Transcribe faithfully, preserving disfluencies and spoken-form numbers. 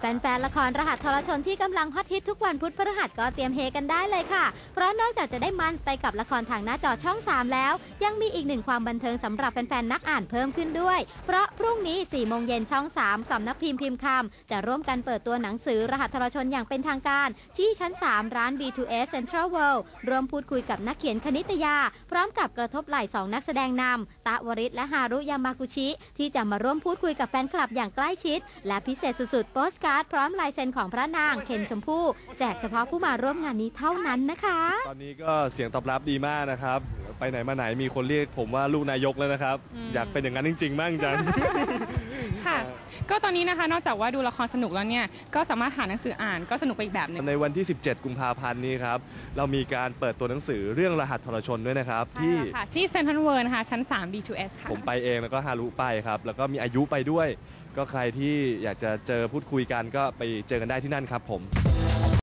แฟนๆละครรหัสทรชนที่กำลังฮอตฮิตทุกวันพุธพฤหัสก็เตรียมเฮกันได้เลยค่ะเพราะนอกจากจะได้มันไปกับละครทางหน้าจอช่องสามแล้วยังมีอีกหนึ่งความบันเทิงสำหรับแฟนๆนักอ่านเพิ่มขึ้นด้วยเพราะพรุ่งนี้สี่โมงเย็นช่องสามสำนักพิมพ์พิมพ์คำจะร่วมกันเปิดตัวหนังสือรหัสทรชนอย่างเป็นทางการที่ชั้นสามร้าน บี ทู เอส Central World รวมพูดคุยกับนักเขียนคณิตยาพร้อมกับกระทบไหล่สองนักแสดงนำตะวริศและฮารุยามากุชิที่จะมาร่วมพูดคุยกับแฟนคลับอย่างใกล้ชิดและพิเศษสุดๆโปสการ์ดพร้อมลายเซ็นของพระนางเคนชมพู่แจกเฉพาะผู้มาร่วมงานนี้เท่านั้นนะคะตอนนี้ก็เสียงตอบรับดีมากนะครับไปไหนมาไหนมีคนเรียกผมว่าลูกนายกแล้วนะครับอยากเป็นอย่างนั้นจริงๆบ้างจังค่ะก็ตอนนี้นะคะนอกจากว่าดูละครสนุกแล้วเนี่ยก็สามารถหาหนังสืออ่านก็สนุกไปอีกแบบหนึ่งในวันที่สิบเจ็ดกุมภาพันธ์นี้ครับเรามีการเปิดตัวหนังสือเรื่องรหัสทรชนด้วยนะครับที่ที่เซ็นทรัลเวิลด์นะคะชั้นสาม บี ทู เอส ค่ะผมไปเองแล้วก็ฮารุไปครับแล้วก็มีอายุไปด้วยก็ใครที่อยากจะเจอพูดคุยกันก็ไปเจอกันได้ที่นั่นครับผม